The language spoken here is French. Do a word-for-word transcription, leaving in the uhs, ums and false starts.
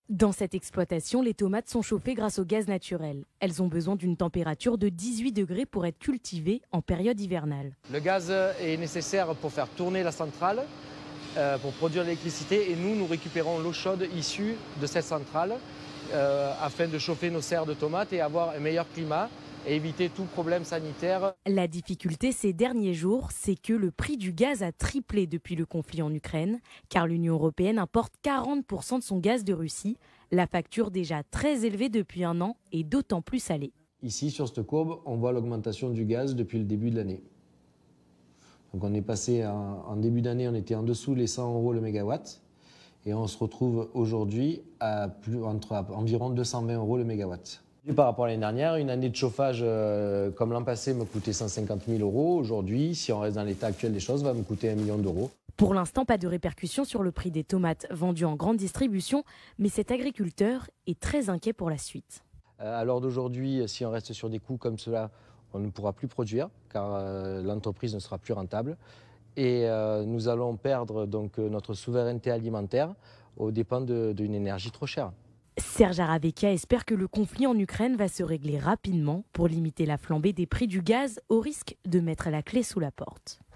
Dans cette exploitation, les tomates sont chauffées grâce au gaz naturel. Elles ont besoin d'une température de dix-huit degrés pour être cultivées en période hivernale. Le gaz est nécessaire pour faire tourner la centrale, euh, pour produire l'électricité, et nous, nous récupérons l'eau chaude issue de cette centrale euh, afin de chauffer nos serres de tomates et avoir un meilleur climat et éviter tout problème sanitaire. La difficulté ces derniers jours, c'est que le prix du gaz a triplé depuis le conflit en Ukraine, car l'Union européenne importe quarante pour cent de son gaz de Russie. La facture déjà très élevée depuis un an est d'autant plus salée. Ici, sur cette courbe, on voit l'augmentation du gaz depuis le début de l'année. Donc on est passé en, en début d'année, on était en dessous les cent euros le mégawatt, et on se retrouve aujourd'hui à, plus, entre, à environ deux cent vingt euros le mégawatt. Par rapport à l'année dernière, une année de chauffage euh, comme l'an passé me coûtait cent cinquante mille euros. Aujourd'hui, si on reste dans l'état actuel des choses, va me coûter un million d'euros. Pour l'instant, pas de répercussion sur le prix des tomates vendues en grande distribution, mais cet agriculteur est très inquiet pour la suite. Euh, à l'heure d'aujourd'hui, si on reste sur des coûts comme cela, on ne pourra plus produire car euh, l'entreprise ne sera plus rentable. Et euh, nous allons perdre donc, notre souveraineté alimentaire aux dépens d'une énergie trop chère. Serge Aravecchia espère que le conflit en Ukraine va se régler rapidement pour limiter la flambée des prix du gaz au risque de mettre la clé sous la porte.